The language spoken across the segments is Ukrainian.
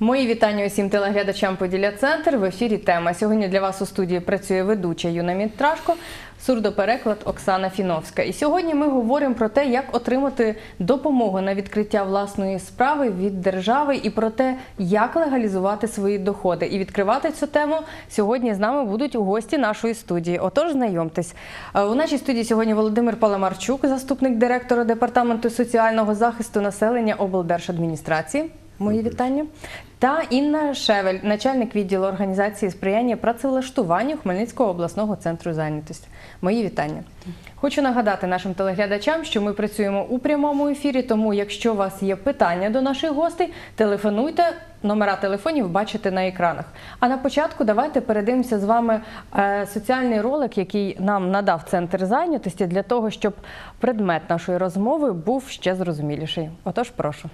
Мої вітання усім телеглядачам «Поділля-Центр». В ефірі тема. Сьогодні для вас у студії працює ведуча Юна Мітрашко, сурдопереклад Оксана Фіновська. І сьогодні ми говоримо про те, як отримати допомогу на відкриття власної справи від держави і про те, як легалізувати свої доходи. І відкривати цю тему сьогодні з нами будуть гості нашої студії. Отож, знайомтесь. У нашій студії сьогодні Володимир Паламарчук, заступник директора Департаменту соціального захисту населення облдержадміністрації. Мої вітання. Та Інна Шевель, начальник відділу організації сприяння працевлаштуванню Хмельницького обласного центру зайнятості. Мої вітання. Хочу нагадати нашим телеглядачам, що ми працюємо у прямому ефірі, тому якщо у вас є питання до наших гостей, телефонуйте, номера телефонів бачите на екранах. А на початку давайте передивимося з вами соціальний ролик, який нам надав Центр зайнятості, для того, щоб предмет нашої розмови був ще зрозуміліший. Отож, прошу.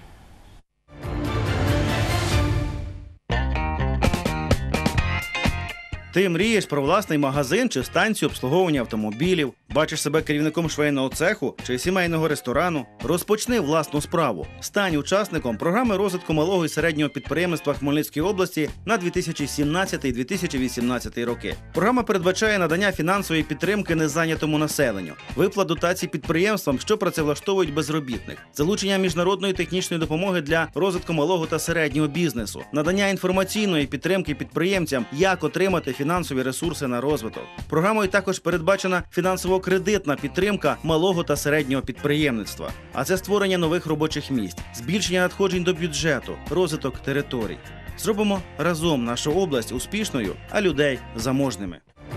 Ти мрієш про власний магазин чи станцію обслуговування автомобілів, бачиш себе керівником швейного цеху чи сімейного ресторану? Розпочни власну справу. Стань учасником програми розвитку малого і середнього підприємництва Хмельницької області на 2017-2018 роки. Програма передбачає надання фінансової підтримки незайнятому населенню, виплат дотацій підприємствам, що працевлаштовують безробітних, залучення міжнародної технічної допомоги для розвитку малого та середнього бізнесу, надання інформаційної підтримки підприємцям, як отримати фінансові ресурси на розвиток. Програмою також передбачена фінансово-кредитна підтримка малого та середнього підприємництва. А це створення нових робочих місць, збільшення надходжень до бюджету, розвиток територій. Зробимо разом нашу область успішною, а людей заможними.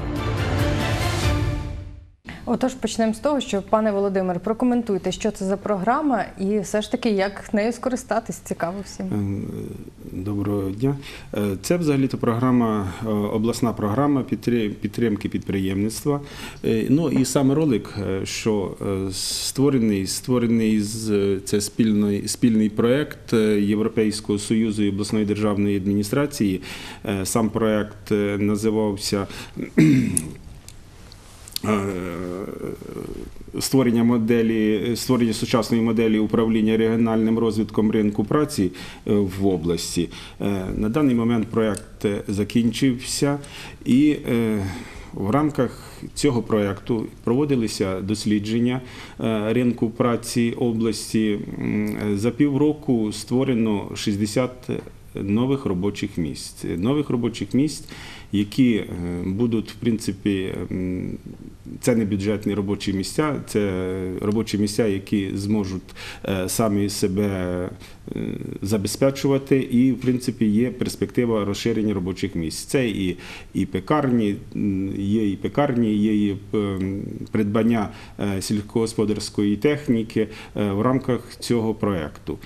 Отож, почнемо з того, що, пане Володимир, прокоментуйте, що це за програма і все ж таки, як нею скористатись, цікаво всім. Доброго дня. Це взагалі-то програма, обласна програма підтримки підприємництва. Ну і саме ролик, що створений це спільний проєкт Європейського Союзу і обласної державної адміністрації. Сам проєкт називався створення сучасної моделі управління регіональним розвитком ринку праці в області. На даний момент проєкт закінчився, і в рамках цього проєкту проводилися дослідження ринку праці області. За півроку створено 60 нових робочих місць, які будуть, в принципі, це не бюджетні робочі місця, це робочі місця, які зможуть самі себе забезпечувати, і, в принципі, є перспектива розширення робочих місць. Це і пекарні, є і придбання сільськогосподарської техніки в рамках цього проєкту.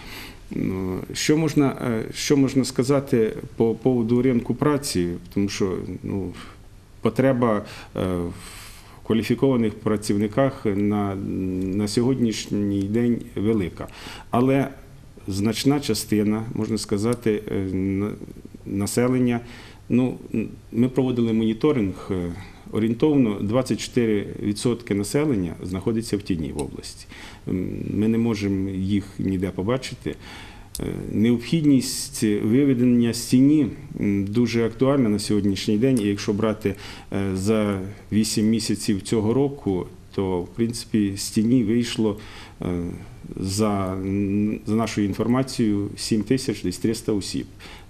Що можна сказати по поводу ринку праці? Тому що потреба в кваліфікованих працівниках на сьогоднішній день велика. Але значна частина, можна сказати, населення, ми проводили моніторинг, орієнтовно 24% населення знаходиться в тіні в області. Ми не можемо їх ніде побачити. Необхідність виведення з тіні дуже актуальна на сьогоднішній день. І якщо брати за 8 місяців цього року, то, в принципі, з тіні вийшло, за нашою інформацією, 7300 осіб.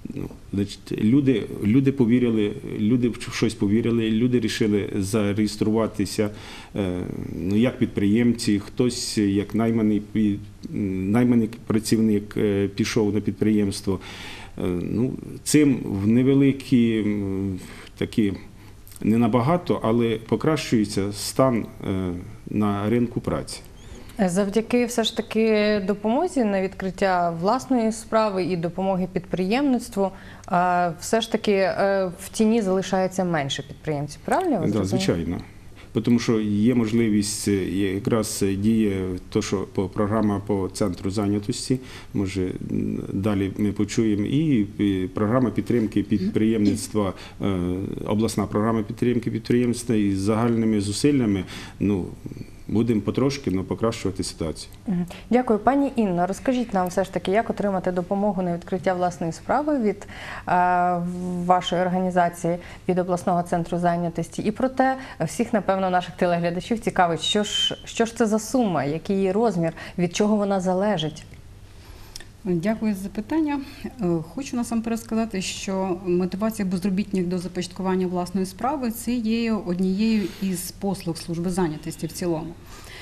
Люди повірили, люди в щось повірили, люди вирішили зареєструватися як підприємці, хтось як найманий працівник пішов на підприємство. Цим в невеликі такі, не набагато, але покращується стан на ринку праці. Завдяки все ж таки допомозі на відкриття власної справи і допомоги підприємництву, все ж таки в тіні залишається менше підприємців, правильно? Так, звичайно. Тому що є можливість, якраз діє програма по центру зайнятості, може далі ми почуємо, і програма підтримки підприємництва, обласна програма підтримки підприємництва, із загальними зусиллями будемо потрошки, але покращувати ситуацію. Дякую. Пані Інно, розкажіть нам все ж таки, як отримати допомогу на відкриття власної справи від вашої організації, від обласного центру зайнятості. І проте всіх, напевно, наших телеглядачів цікавить, що ж це за сума, який її розмір, від чого вона залежить? Дякую за запитання. Хочу насамперед сказати, що мотивація безробітних до започаткування власної справи – це є однією із послуг служби зайнятості в цілому.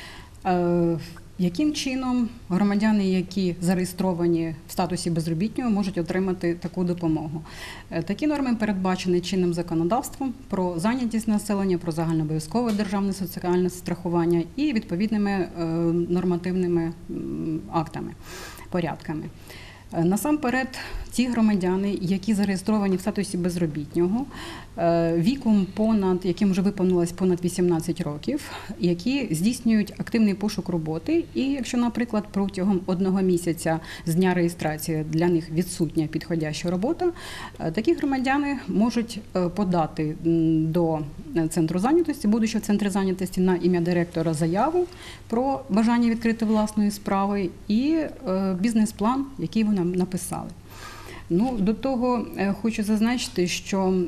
Яким чином громадяни, які зареєстровані в статусі безробітнього, можуть отримати таку допомогу? Такі норми передбачені чинним законодавством про зайнятість населення, про загальнообов'язкове державне соціальне страхування і відповідними нормативними актами, порядками. Насамперед, ті громадяни, які зареєстровані в статусі безробітнього, віком яким вже виповнилось понад 18 років, які здійснюють активний пошук роботи, і якщо, наприклад, протягом 1 місяця з дня реєстрації для них відсутня підходяща робота, такі громадяни можуть подати до центру зайнятості, будучи в центрі зайнятості, на ім'я директора заяву про бажання відкрити власної справи і бізнес-план, який вони написали. До того хочу зазначити, що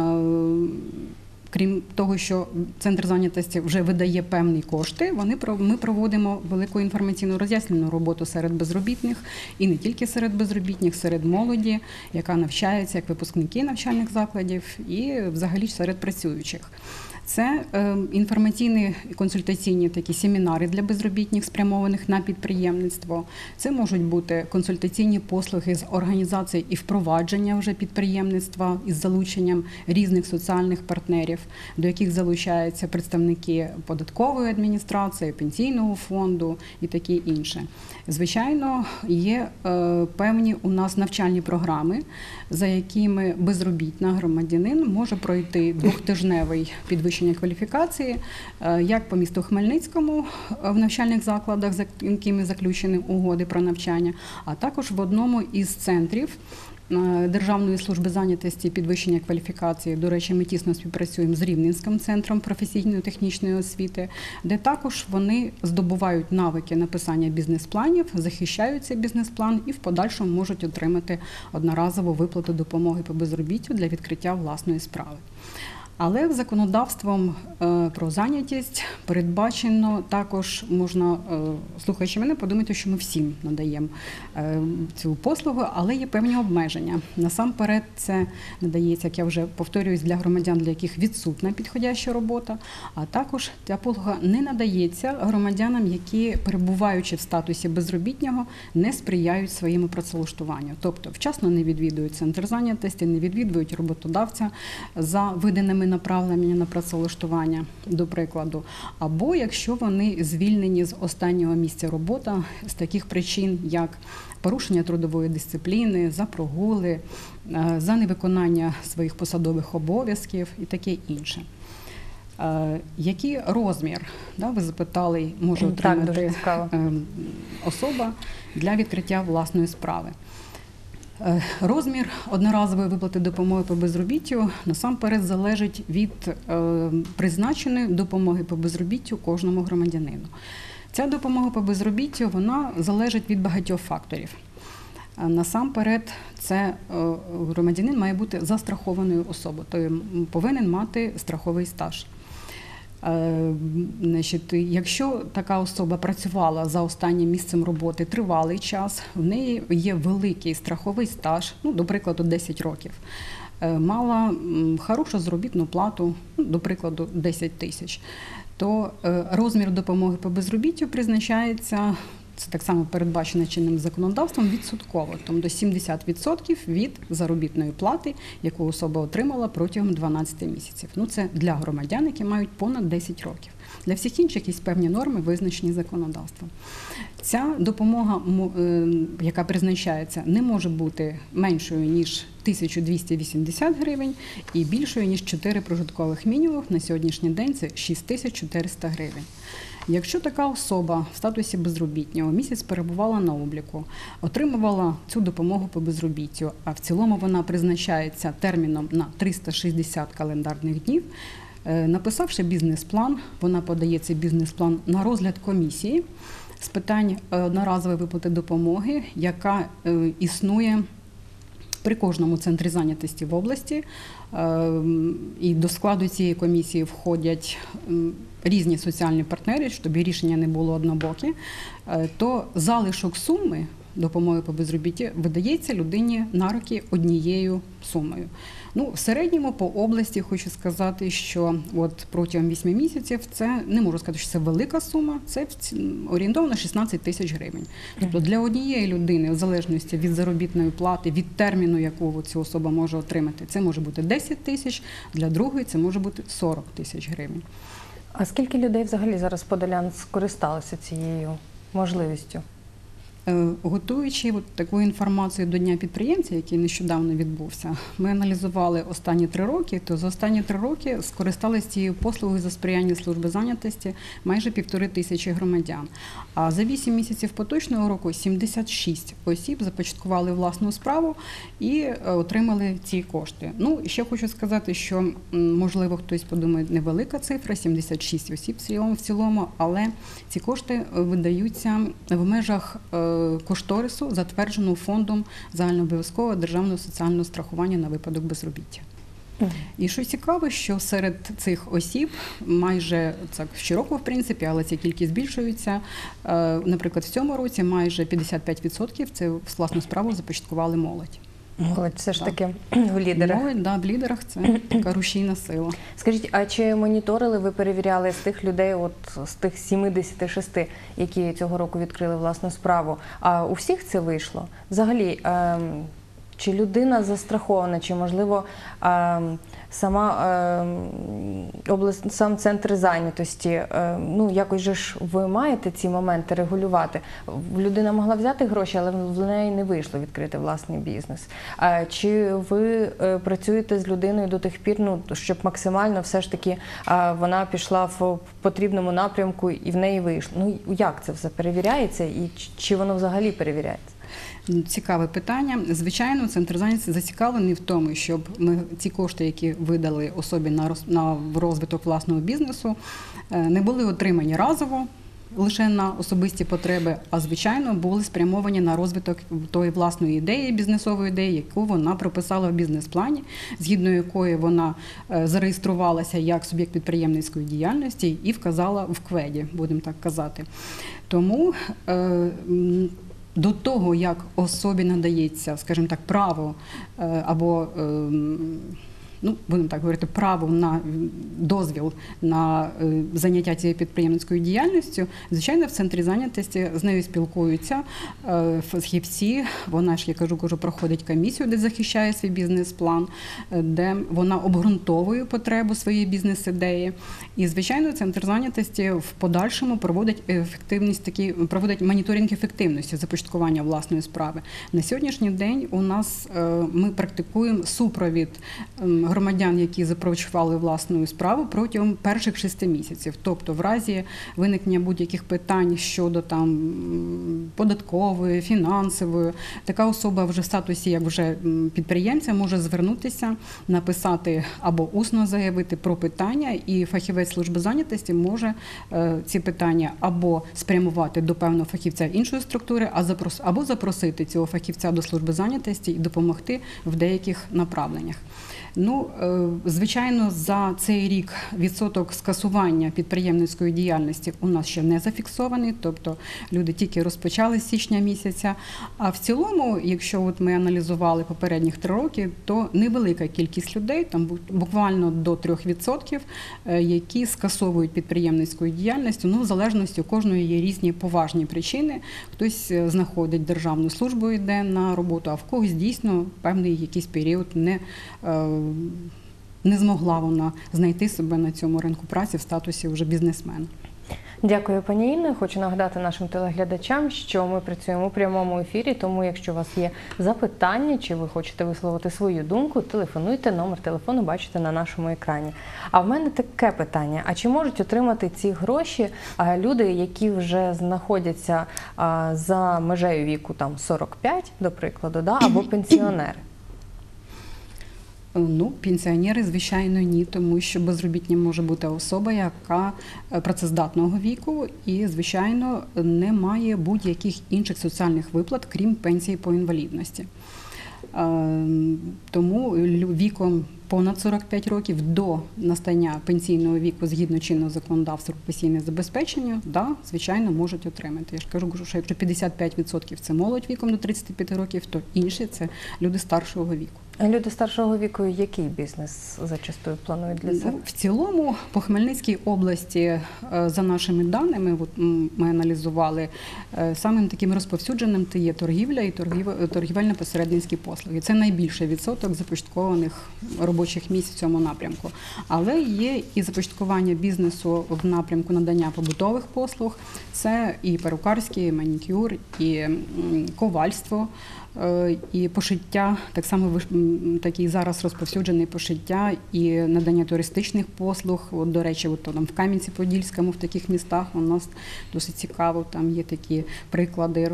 крім того, що центр зайнятості вже видає певні кошти, ми проводимо велику інформаційну роз'яснювальну роботу серед безробітних, і не тільки серед безробітних, серед молоді, яка навчається, як випускники навчальних закладів, і взагалі серед працюючих. Це інформаційні і консультаційні такі семінари для безробітних, спрямованих на підприємництво. Це можуть бути консультаційні послуги з організації і впровадження вже підприємництва із залученням різних соціальних партнерів, до яких залучаються представники податкової адміністрації, пенсійного фонду і таке інше. Звичайно, є певні у нас навчальні програми, за якими безробітний громадянин може пройти 2-тижневий підвищення кваліфікації, як по місту Хмельницькому в навчальних закладах, з якими заключені угоди про навчання, а також в одному із центрів Державної служби зайнятості і підвищення кваліфікації. До речі, ми тісно співпрацюємо з Рівненським центром професійно-технічної освіти, де також вони здобувають навики написання бізнес-планів, захищають цей бізнес-план і в подальшому можуть отримати одноразову виплату допомоги по безробіттю для відкриття власної справи. Але законодавством про зайнятість передбачено також, можна, слухаючи мене, подумати, що ми всім надаємо цю послугу, але є певні обмеження. Насамперед це надається, як я вже повторююсь, для громадян, для яких відсутня підходяща робота, а також ця послуга не надається громадянам, які, перебуваючи в статусі безробітного, не сприяють своєму працевлаштуванню. Тобто вчасно не відвідують центр зайнятості, не відвідують роботодавця за виданими направлення на працевлаштування, до прикладу, або якщо вони звільнені з останнього місця роботи з таких причин, як порушення трудової дисципліни, за прогули, за невиконання своїх посадових обов'язків і таке інше. Який розмір, ви запитали, може отримати особа для відкриття власної справи? Розмір одноразової виплати допомоги по безробіттю насамперед залежить від призначеної допомоги по безробіттю кожному громадянину. Ця допомога по безробіттю, вона залежить від багатьох факторів. Насамперед, це громадянин має бути застрахованою особою, тобто повинен мати страховий стаж. Якщо така особа працювала за останнім місцем роботи тривалий час, в неї є великий страховий стаж, до прикладу, 10 років, мала хорошу заробітну плату, до прикладу, 10 тисяч, то розмір допомоги по безробіттю призначається, це так само передбачено чинним законодавством, відсотково, тобто 70% від заробітної плати, яку особа отримала протягом 12 місяців. Це для громадян, які мають понад 10 років. Для всіх інших є певні норми, визначені законодавством. Ця допомога, яка призначається, не може бути меншою, ніж 1280 гривень і більшою, ніж 4 прожиткових мінімумів. На сьогоднішній день це 6400 гривень. Якщо така особа в статусі безробітнього місяць перебувала на обліку, отримувала цю допомогу по безробіттю, а в цілому вона призначається терміном на 360 календарних днів, Написавши бізнес-план, вона подає цей бізнес-план на розгляд комісії з питань одноразової виплати допомоги, яка існує при кожному центрі зайнятості в області. І до складу цієї комісії входять різні соціальні партнери, щоб рішення не було однобоке, то залишок суми допомоги по безробіттю видається людині на руки однією сумою. Ну, в середньому по області хочу сказати, що от протягом 8 місяців це, не можу сказати, що це велика сума, це орієнтовно 16 тисяч гривень. Тобто для однієї людини, в залежності від заробітної плати, від терміну, якого ця особа може отримати, це може бути 10 тисяч, для другої це може бути 40 тисяч гривень. А скільки людей взагалі зараз подолян скористалися цією можливістю? Готуючи таку інформацію до Дня підприємця, який нещодавно відбувся, ми аналізували останні 3 роки, то за останні 3 роки скористалися цією послугою за сприяння служби зайнятості майже 1500 громадян. А за 8 місяців поточного року 76 осіб започаткували власну справу і отримали ці кошти. Ну, ще хочу сказати, що, можливо, хтось подумає, невелика цифра, 76 осіб в цілому, але ці кошти видаються в межах кошторису, затвердженого фондом загальнообов'язкового державного соціального страхування на випадок безробіття. І що цікаво, що серед цих осіб майже, так щороку в принципі, але ця кількість збільшується, наприклад, в цьому році майже 55% це власну справу започаткували молодь. Молодь все ж таки в лідерах. Молодь, в лідерах це така рушійна сила. Скажіть, а чи моніторили, ви перевіряли з тих людей, от з тих 76, які цього року відкрили власну справу, а у всіх це вийшло? Взагалі, чи людина застрахована, чи, можливо, сам центр зайнятості, ну, якось же ж ви маєте ці моменти регулювати. Людина могла взяти гроші, але в неї не вийшло відкрити власний бізнес. Чи ви працюєте з людиною до тих пір, ну, щоб максимально все ж таки вона пішла в потрібному напрямку і в неї вийшло? Ну, як це все перевіряється і чи воно взагалі перевіряється? Цікаве питання. Звичайно, центр зайнятості зацікавлений в тому, щоб ми ці кошти, які видали особі на розвиток власного бізнесу, не були отримані разово, лише на особисті потреби, а, звичайно, були спрямовані на розвиток тої власної ідеї, бізнесової ідеї, яку вона прописала в бізнес-плані, згідно якої вона зареєструвалася як суб'єкт підприємницької діяльності і вказала в КВЕДі, будемо так казати. Тому до того, як особі надається, скажімо так, право або, ну, будемо так говорити, право на дозвіл на заняття цією підприємницькою діяльністю, звичайно, в центрі зайнятості з нею спілкуються фахівці. Вона ж, я кажу, проходить комісію, де захищає свій бізнес-план, де вона обґрунтовує потребу своєї бізнес-ідеї. І, звичайно, центр зайнятості в подальшому проводить моніторинг ефективності започаткування власної справи. На сьогоднішній день у нас ми практикуємо супровід громадян, які започаткували власну справу протягом перших 6 місяців. Тобто в разі виникнення будь-яких питань щодо там податкової, фінансової, така особа вже в статусі як вже підприємця може звернутися, написати або усно заявити про питання, і фахівець служби зайнятості може ці питання або спрямувати до певного фахівця іншої структури, або запросити цього фахівця до служби зайнятості і допомогти в деяких направленнях. Ну, звичайно, за цей рік відсоток скасування підприємницької діяльності у нас ще не зафіксований, тобто люди тільки розпочали з січня місяця. А в цілому, якщо от ми аналізували попередніх 3 роки, то невелика кількість людей, там буквально до 3%, які скасовують підприємницьку діяльність. Ну, в залежності у кожної є різні поважні причини. Хтось знаходить державну службу, йде на роботу, а в когось дійсно певний якийсь період не змогла вона знайти себе на цьому ринку праці в статусі вже бізнесмена. Дякую, пані Інно. Хочу нагадати нашим телеглядачам, що ми працюємо у прямому ефірі, тому якщо у вас є запитання, чи ви хочете висловити свою думку, телефонуйте, номер телефону бачите на нашому екрані. А в мене таке питання, а чи можуть отримати ці гроші люди, які вже знаходяться за межею віку там 45, до прикладу, або пенсіонери? Ну, пенсіонери, звичайно, ні, тому що безробітнім може бути особа, яка працездатного віку і, звичайно, не має будь-яких інших соціальних виплат, крім пенсії по інвалідності. Тому віком понад 45 років до настання пенсійного віку згідно чинного законодавства про пенсійне забезпечення, да, звичайно, можуть отримати. Я ж кажу, що якщо 55% це молодь віком до 35 років, то інші – це люди старшого віку. А люди старшого віку який бізнес зачастую планують для себе? В цілому, по Хмельницькій області, за нашими даними, ми аналізували, самим таким розповсюдженим є торгівля і торгівельно-посередницькі послуги. Це найбільший відсоток започаткованих робочих місць в цьому напрямку. Але є і започаткування бізнесу в напрямку надання побутових послуг. Це і перукарський, і манікюр, і ковальство, і пошиття, так само такий зараз розповсюджений пошиття і надання туристичних послуг. От, до речі, от, там, в Кам'янці-Подільському, в таких містах у нас досить цікаво, там є такі приклади,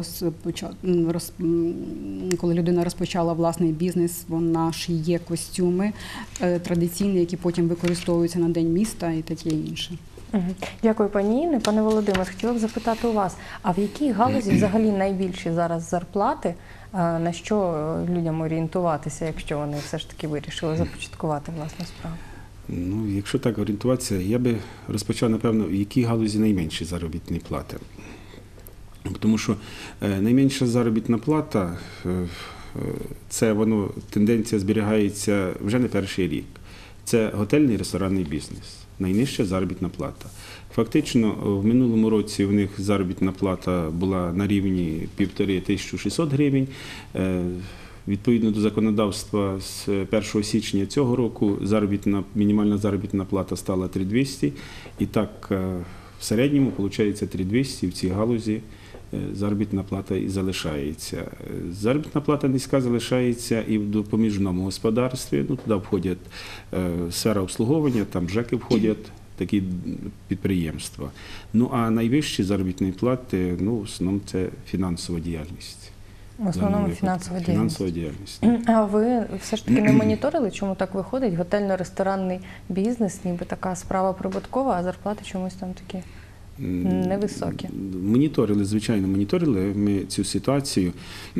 коли людина розпочала власний бізнес, вона шиє костюми традиційні, які потім використовуються на День міста і таке інше. Дякую, пані Інно. Пане Володимир, хотіла б запитати у вас, а в якій галузі взагалі найбільші зараз зарплати, на що людям орієнтуватися, якщо вони все ж таки вирішили започаткувати власну справу? Ну, якщо так орієнтуватися, я би розпочав, напевно, в якій галузі найменші заробітні плати. Тому що найменша заробітна плата, це воно, тенденція зберігається вже не перший рік. Це готельний і ресторанний бізнес. Найнижча заробітна плата. Фактично, в минулому році в них заробітна плата була на рівні 1500 гривень. Відповідно до законодавства, з 1 січня цього року мінімальна заробітна плата стала 3200. І так, в середньому, виходить, 3200 в цій галузі заробітна плата і залишається. Заробітна плата низька залишається і в допоміжному господарстві. Ну, туди входять сфера обслуговування, там ЖЕКи входять, такі підприємства. Ну, а найвищі заробітні плати, ну, в основному це фінансова діяльність. В основному фінансова діяльність. А ви все ж таки не моніторили, чому так виходить? Готельно-ресторанний бізнес, ніби така справа прибуткова, а зарплати чомусь там такі невисокі. Моніторили, звичайно, моніторили ми цю ситуацію.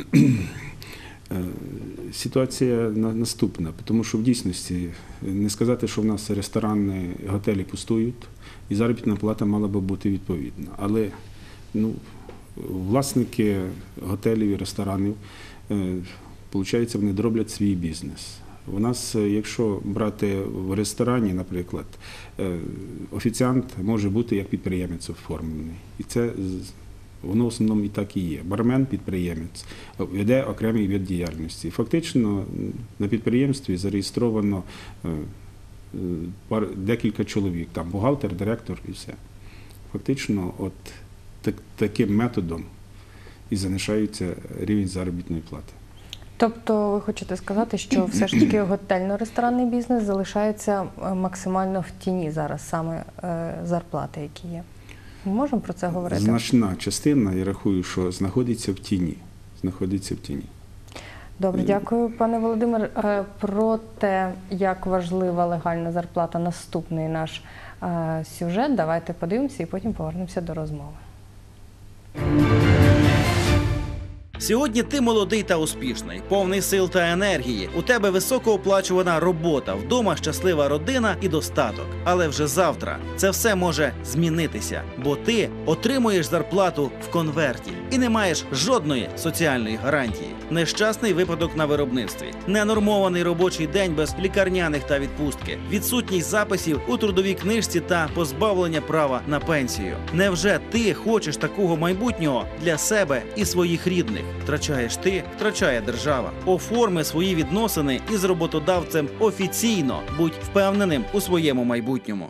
Ситуація наступна, тому що в дійсності не сказати, що в нас ресторани, готелі пустують, і заробітна плата мала би бути відповідна. Але ну, власники готелів і ресторанів, виходить, вони дроблять свій бізнес. У нас, якщо брати в ресторані, наприклад, офіціант може бути як підприємець оформлений. І це воно в основному і так і є. Бармен – підприємець, веде окремий вид діяльності. Фактично на підприємстві зареєстровано декілька чоловік, там бухгалтер, директор і все. Фактично от таким методом і залишається рівень заробітної плати. Тобто ви хочете сказати, що все ж таки готельно-ресторанний бізнес залишається максимально в тіні зараз, саме зарплати, які є? Ми можемо про це говорити? Значна частина, я рахую, що знаходиться в тіні. Добре, дякую, пане Володимир. Про те, як важлива легальна зарплата, наступний наш сюжет. Давайте подивимося і потім повернемося до розмови. Сьогодні ти молодий та успішний, повний сил та енергії. У тебе високооплачувана робота, вдома щаслива родина і достаток. Але вже завтра це все може змінитися, бо ти отримуєш зарплату в конверті і не маєш жодної соціальної гарантії. Нещасний випадок на виробництві, ненормований робочий день без лікарняних та відпустки, відсутність записів у трудовій книжці та позбавлення права на пенсію. Невже ти хочеш такого майбутнього для себе і своїх рідних? Втрачаєш ти, втрачає держава. Оформи свої відносини із роботодавцем офіційно. Будь впевненим у своєму майбутньому.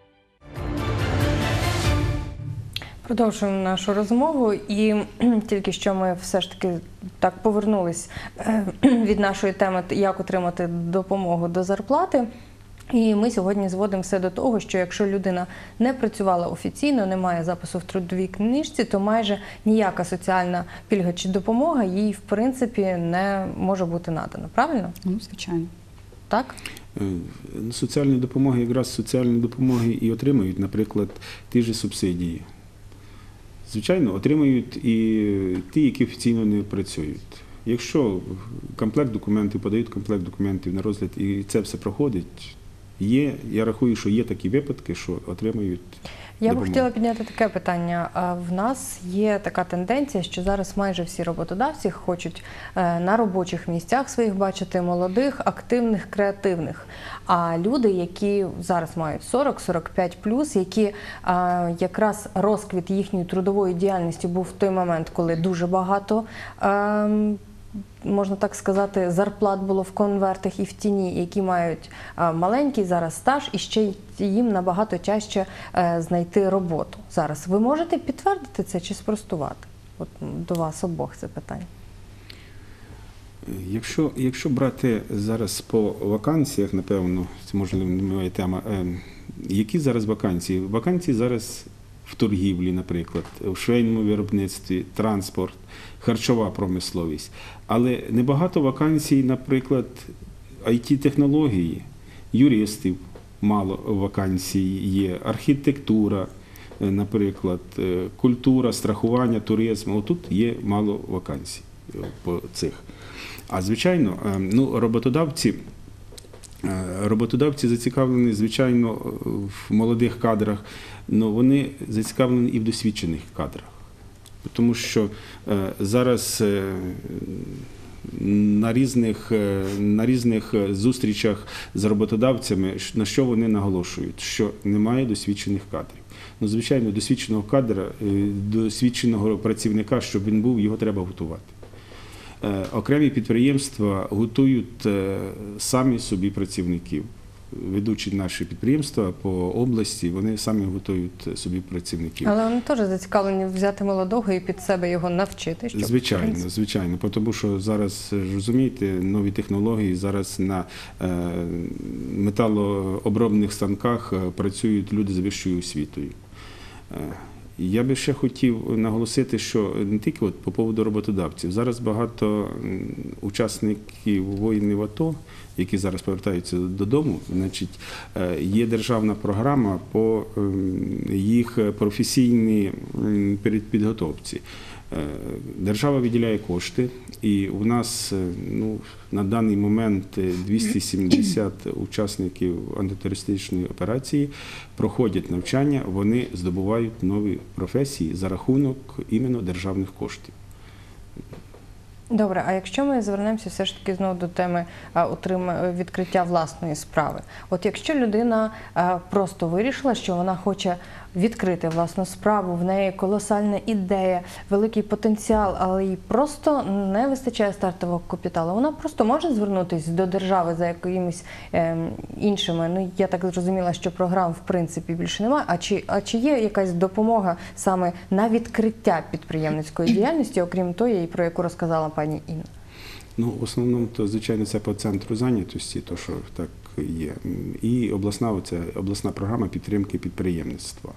Продовжуємо нашу розмову, і тільки що ми все ж таки так повернулись від нашої теми, як отримати допомогу до зарплати. І ми сьогодні зводимо все до того, що якщо людина не працювала офіційно, не має запису в трудовій книжці, то майже ніяка соціальна пільга чи допомога їй, в принципі, не може бути надана. Правильно? Ну, звичайно. так? Соціальні допомоги, якраз соціальні допомоги і отримують, наприклад, ті ж субсидії. Звичайно, отримують і ті, які офіційно не працюють. Якщо комплект документів, подають комплект документів на розгляд, і це все проходить, я рахую, що є такі випадки, що отримують Я б допомогу. хотіла підняти таке питання. В нас є така тенденція, що зараз майже всі роботодавці хочуть на робочих місцях своїх бачити молодих, активних, креативних. А люди, які зараз мають 40-45+, які якраз розквіт їхньої трудової діяльності був в той момент, коли дуже багато, можна так сказати, зарплат було в конвертах і в тіні, які мають маленький зараз стаж, і ще їм набагато тяжче знайти роботу зараз. Ви можете підтвердити це чи спростувати? От до вас обох це питання. Якщо брати зараз по вакансіях, напевно, це можливо не моя тема, які зараз вакансії? Вакансії зараз в торгівлі, наприклад, в швейному виробництві, транспорт, харчова промисловість. Але небагато вакансій, наприклад, IT-технології, юристів мало вакансій є, архітектура, наприклад, культура, страхування, туризм. Отут є мало вакансій по цих. А звичайно, роботодавці зацікавлені, звичайно, в молодих кадрах, але вони зацікавлені і в досвідчених кадрах. Тому що зараз на різних зустрічах з роботодавцями, на що вони наголошують? Що немає досвідчених кадрів. Ну, звичайно, досвідченого кадра, досвідченого працівника, щоб він був, його треба готувати. Окремі підприємства готують самі собі працівників. Ведучі наші підприємства по області, вони самі готують собі працівників. Але вони теж зацікавлені взяти молодого і під себе його навчити. Щоб, Звичайно. Тому що зараз, розумієте, нові технології, зараз на металообробних станках працюють люди з вищою освітою. Я би ще хотів наголосити, що не тільки по поводу роботодавців. Зараз багато учасників воїнів АТО, які зараз повертаються додому, значить, є державна програма по їх професійній підготовці. Держава виділяє кошти, і у нас на даний момент 270 учасників антитерористичної операції проходять навчання, вони здобувають нові професії за рахунок іменно державних коштів. Добре, а якщо ми звернемося все ж таки знову до теми відкриття власної справи. От якщо людина просто вирішила, що вона хоче відкрити власну справу, в неї колосальна ідея, великий потенціал, але їй просто не вистачає стартового капіталу, вона просто може звернутися до держави за якимись іншими, я так зрозуміла, що програм в принципі більше немає, а чи є якась допомога саме на відкриття підприємницької діяльності, окрім тої, про яку розказала пані Інна? В основному, то, звичайно, це по центру зайнятості, то, що так є. І обласна програма підтримки підприємництва.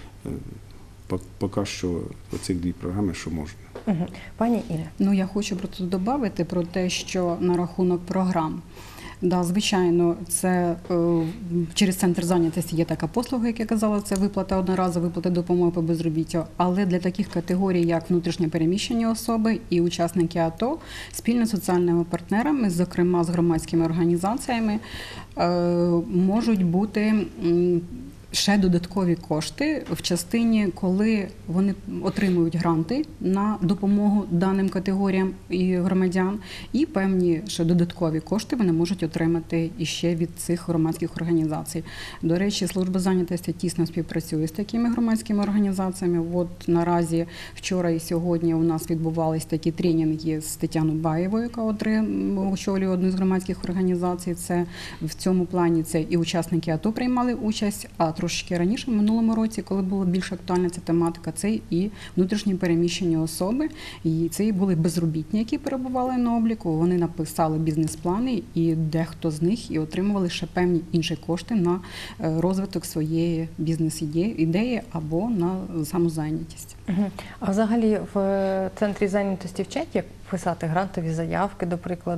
Поки що оцих дві програми, що можна. Пані Інна. Я хочу просто додати про те, що на рахунок програм. Да, звичайно, це через центр зайнятості є така послуга, як я казала, це виплата одноразова, виплата допомоги по безробіттю. Але для таких категорій, як внутрішньо переміщені особи і учасники АТО, спільно з соціальними партнерами, зокрема з громадськими організаціями, можуть бути ще додаткові кошти в частині, коли вони отримують гранти на допомогу даним категоріям і громадян, і певні ще додаткові кошти вони можуть отримати іще від цих громадських організацій. До речі, служба зайнятості тісно співпрацює з такими громадськими організаціями. От наразі вчора і сьогодні у нас відбувались такі тренінги з Тетяною Баєвою, яка очолює одну з громадських організацій. Це в цьому плані це і учасники АТО приймали участь, а трошки раніше, в минулому році, коли була більш актуальна ця тематика, це і внутрішні переміщені особи, і це і були безробітні, які перебували на обліку, вони написали бізнес-плани, і дехто з них і отримували ще певні інші кошти на розвиток своєї бізнес-ідеї або на самозайнятість. А взагалі в центрі зайнятості вчать, як писати грантові заявки, до прикладу?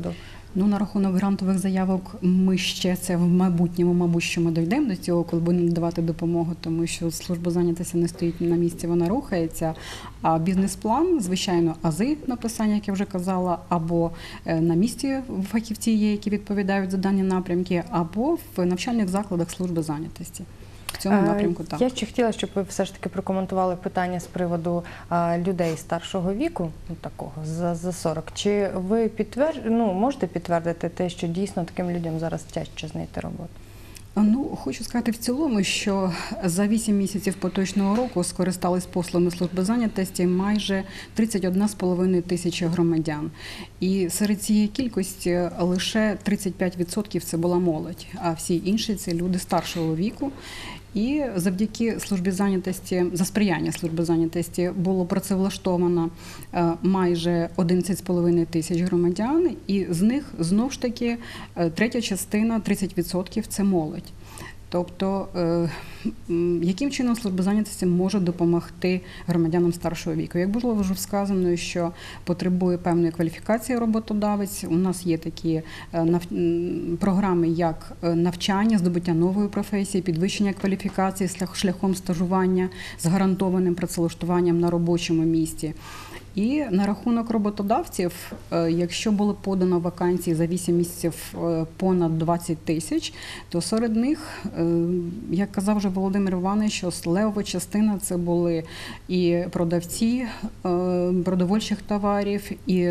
Ну, на рахунок грантових заявок ми ще це в майбутньому, мабуть, що ми дійдемо до цього, коли будемо надавати допомогу, тому що служба зайнятості не стоїть на місці, вона рухається. А бізнес-план, звичайно, ази написання, як я вже казала, або на місці фахівці є, які відповідають за дані напрямки, або в навчальних закладах служби зайнятості. В цьому напрямку так. Я ще хотіла, щоб ви все ж таки прокоментували питання з приводу людей старшого віку, ну, такого за 40. Чи ви можете підтвердити те, що дійсно таким людям зараз тяжче знайти роботу? Ну, хочу сказати в цілому, що за 8 місяців поточного року скористались послугами служби зайнятості майже 31,5 тисячі громадян. І серед цієї кількості лише 35% це була молодь, а всі інші – це люди старшого віку. І завдяки службі зайнятості, за сприяння служби зайнятості було працевлаштовано майже 11,5 тисяч громадян, і з них, знову ж таки, третя частина, 30% – це молодь. Тобто, яким чином служба зайнятості може допомогти громадянам старшого віку? Як було вже сказано, що потребує певної кваліфікації роботодавець. У нас є такі програми, як навчання, здобуття нової професії, підвищення кваліфікації шляхом стажування з гарантованим працевлаштуванням на робочому місці. І на рахунок роботодавців, якщо було подано вакансій за 8 місяців понад 20 тисяч, то серед них, як казав вже Володимир Іванович, що левова частина – це були і продавці продовольчих товарів, і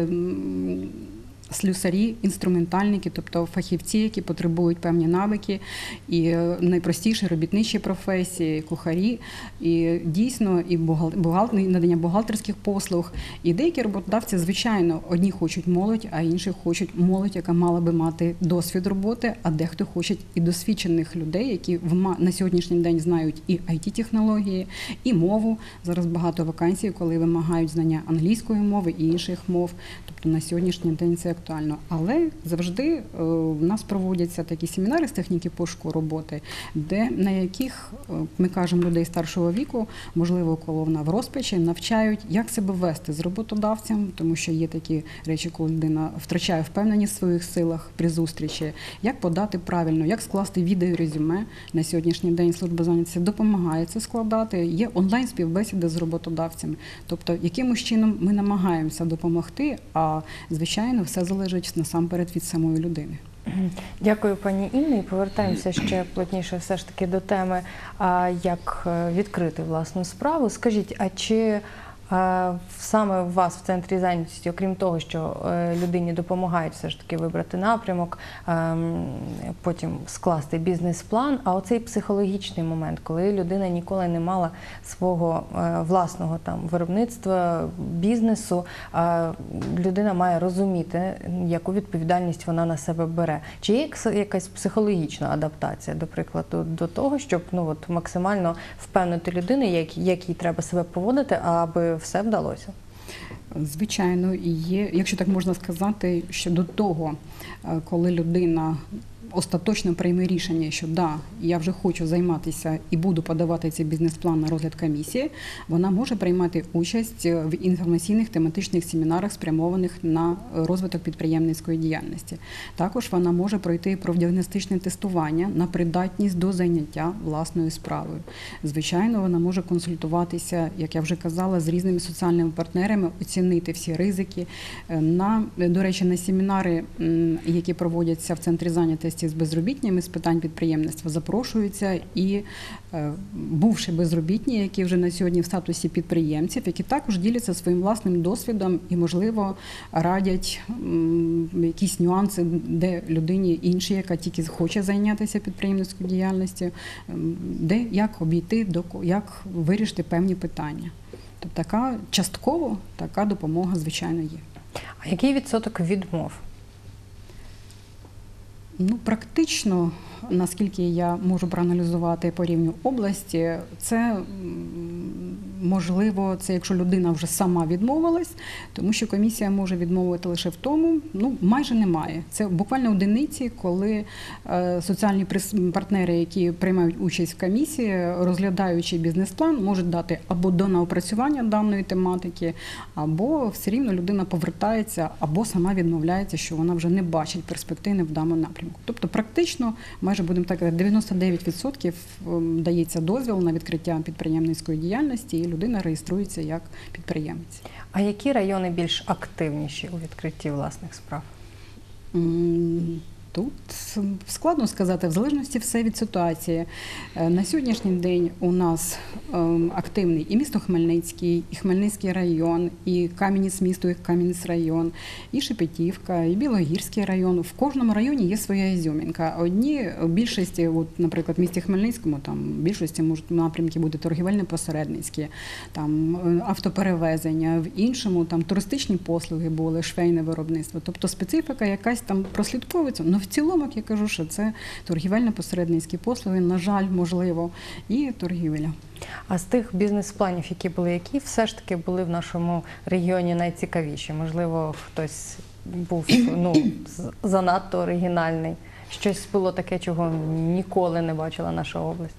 слюсарі, інструментальники, тобто фахівці, які потребують певні навики, і найпростіші робітничі професії, кухарі, і дійсно і надання бухгалтерських послуг. І деякі роботодавці, звичайно, одні хочуть молодь, а інші хочуть молодь, яка мала би мати досвід роботи, а дехто хоче і досвідчених людей, які на сьогоднішній день знають і IT-технології, і мову. Зараз багато вакансій, коли вимагають знання англійської мови і інших мов. Тобто на сьогоднішній день це актуально. Але завжди в нас проводяться такі семінари з техніки пошуку роботи, на яких, ми кажемо, людей старшого віку, можливо, коли вона в розпачі, навчають, як себе вести з роботодавцем, тому що є такі речі, коли людина втрачає впевненість в своїх силах при зустрічі, як подати правильно, як скласти відеорезюме. На сьогоднішній день служба зайнятості допомагає це складати. Є онлайн-співбесіди з роботодавцями. Тобто, якимось чином ми намагаємося допомогти, а, звичайно, все залежить насамперед від самої людини. Дякую, пані Інно. І повертаємося ще плотніше все ж таки до теми, як відкрити власну справу. Скажіть, а чи саме у вас в центрі зайнятості, окрім того, що людині допомагають все ж таки вибрати напрямок, потім скласти бізнес-план, а оцей психологічний момент, коли людина ніколи не мала свого власного там виробництва, бізнесу, людина має розуміти, яку відповідальність вона на себе бере. Чи є якась психологічна адаптація, до прикладу, до того, щоб максимально впевнити людину, як їй треба себе поводити, аби все вдалося? Звичайно, і є, якщо так можна сказати, що до того, коли людина остаточно прийме рішення, що да, я вже хочу займатися і буду подавати цей бізнес-план на розгляд комісії, вона може приймати участь в інформаційних тематичних семінарах, спрямованих на розвиток підприємницької діяльності. Також вона може пройти профдіагностичне тестування на придатність до заняття власною справою. Звичайно, вона може консультуватися, як я вже казала, з різними соціальними партнерами, оцінити всі ризики. До речі, на семінари, які проводяться в центрі зайнятості з безробітними з питань підприємництва, запрошуються і бувші безробітні, які вже на сьогодні в статусі підприємців, які також діляться своїм власним досвідом і, можливо, радять якісь нюанси, де людині іншій, яка тільки хоче зайнятися підприємницькою діяльністю, де як обійти, як вирішити певні питання. Тобто частково така допомога, звичайно, є. А який відсоток відмов? Практично, наскільки я можу проаналізувати по рівню області, це можливо, це якщо людина вже сама відмовилась, тому що комісія може відмовити лише в тому, майже немає. Це буквально одиниці, коли соціальні партнери, які приймають участь в комісії, розглядаючи бізнес-план, можуть дати або до опрацювання даної тематики, або все рівно людина повертається, або сама відмовляється, що вона вже не бачить перспективи в даному напрямку. Тобто практично, майже будемо так казати, 99% дається дозвіл на відкриття підприємницької діяльності, і людина реєструється як підприємець. А які райони більш активніші у відкритті власних справ? Тут складно сказати, в залежності все від ситуації. На сьогоднішній день у нас активний і місто Хмельницький, і Хмельницький район, і Кам'янець місто, і Кам'янець район, і Шепетівка, і Білогірський район. В кожному районі є своя ізюмінка. Одні в більшості, наприклад, в місті Хмельницькому, там в більшості можуть напрямки бути торгівельно-посередницькі, там автоперевезення, в іншому там туристичні послуги були, швейне виробництво. Тобто специфіка якась там прослідковується. В цілому, як я кажу, що це торгівельно-посередницькі послуги, на жаль, можливо, і торгівля. А з тих бізнес-планів, які були, які все ж таки були в нашому регіоні найцікавіші? Можливо, хтось був занадто оригінальний. Щось було таке, чого ніколи не бачила наша область?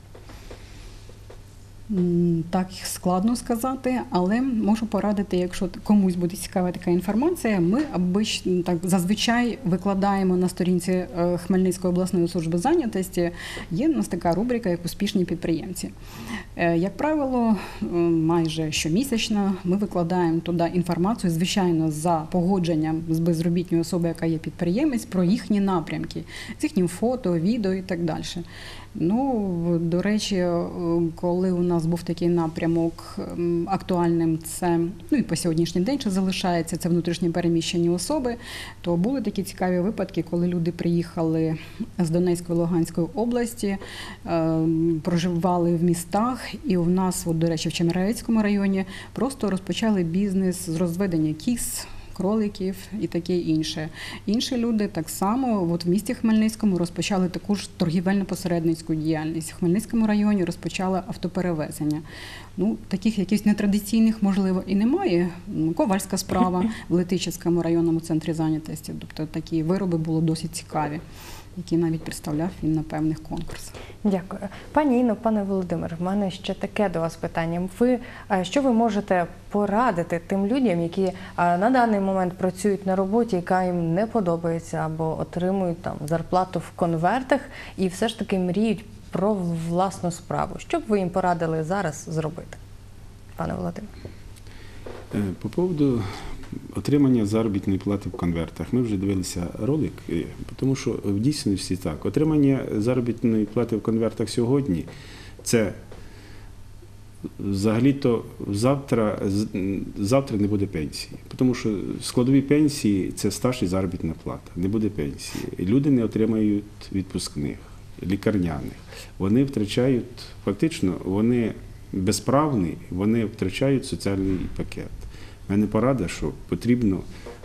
Так складно сказати, але можу порадити, якщо комусь буде цікава така інформація, ми зазвичай викладаємо на сторінці Хмельницької обласної служби зайнятості, є у нас така рубрика, як «Успішні підприємці». Як правило, майже щомісячно ми викладаємо туди інформацію, звичайно, за погодженням з безробітною особою, яка є підприємець, про їхні напрямки, з їхнім фото, відео і так далі. До речі, коли у нас був такий напрямок актуальним, це, і по сьогоднішній день ще залишається, це внутрішньо переміщені особи, то були такі цікаві випадки, коли люди приїхали з Донецької, Луганської області, проживали в містах, і у нас, до речі, в Чемеровецькому районі просто розпочали бізнес з розведення кіз, кроликів і таке інше. Інші люди так само в місті Хмельницькому розпочали таку ж торгівельно-посередницьку діяльність. В Хмельницькому районі розпочали автоперевезення. Таких якихось нетрадиційних, можливо, і немає. Ковальська справа в Летичівському районному центрі зайнятості. Тобто такі вироби були досить цікаві, які навіть представляв він на певних конкурсах. Дякую. Пані Інно, пане Володимир, в мене ще таке до вас питання. Що ви можете порадити тим людям, які на даний момент працюють на роботі, яка їм не подобається, або отримують зарплату в конвертах і все ж таки мріють про власну справу? Що б ви їм порадили зараз зробити, пане Володимир? По поводу отримання заробітної плати в конвертах. Ми вже дивилися ролик, тому що в дійсності так. Отримання заробітної плати в конвертах сьогодні – це взагалі-то завтра не буде пенсії. Тому що складові пенсії – це стаж і заробітна плата. Не буде пенсії. Люди не отримають відпускних, лікарняних. Вони втрачають, фактично, вони безправні, вони втрачають соціальний пакет. У мене порада, що потрібно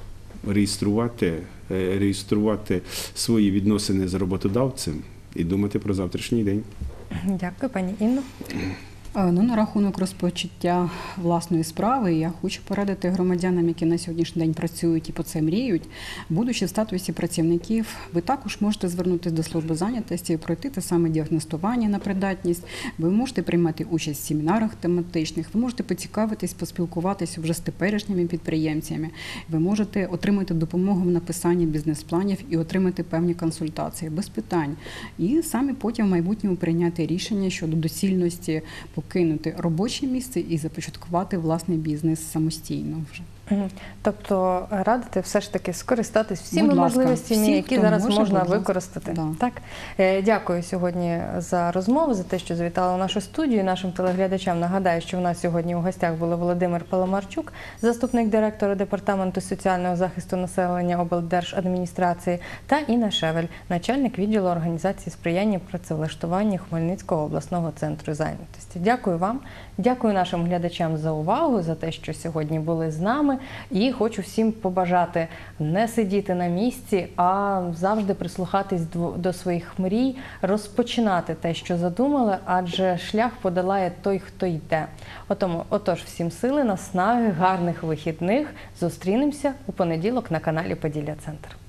реєструвати свої відносини з роботодавцем і думати про завтрашній день. Дякую, пані Інно. На рахунок розпочаття власної справи я хочу порадити громадянам, які на сьогоднішній день працюють і по це мріють. Будучи в статусі працівників, ви також можете звернутися до служби зайнятості, пройти те саме діагностування на придатність. Ви можете приймати участь в семінарах тематичних, ви можете поцікавитись, поспілкуватися вже з теперішніми підприємцями. Ви можете отримати допомогу в написанні бізнес-планів і отримати певні консультації без питань. І самі потім в майбутньому прийняти рішення щодо доцільності покинути робоче місце і започаткувати власний бізнес самостійно вже. Тобто радити все ж таки скористатись всіми можливостями, які зараз можна використати. Да. Так? Дякую сьогодні за розмову, за те, що завітали у нашу студію. Нашим телеглядачам нагадаю, що у нас сьогодні у гостях були Володимир Паламарчук, заступник директора Департаменту соціального захисту населення облдержадміністрації, та Інна Шевель, начальник відділу організації сприяння працевлаштуванню Хмельницького обласного центру зайнятості. Дякую вам, дякую нашим глядачам за увагу, за те, що сьогодні були з нами. І хочу всім побажати не сидіти на місці, а завжди прислухатись до своїх мрій, розпочинати те, що задумали, адже шлях подолає той, хто йде. Отож, всім сили, наснаги, гарних вихідних. Зустрінемося у понеділок на каналі Поділля Центр.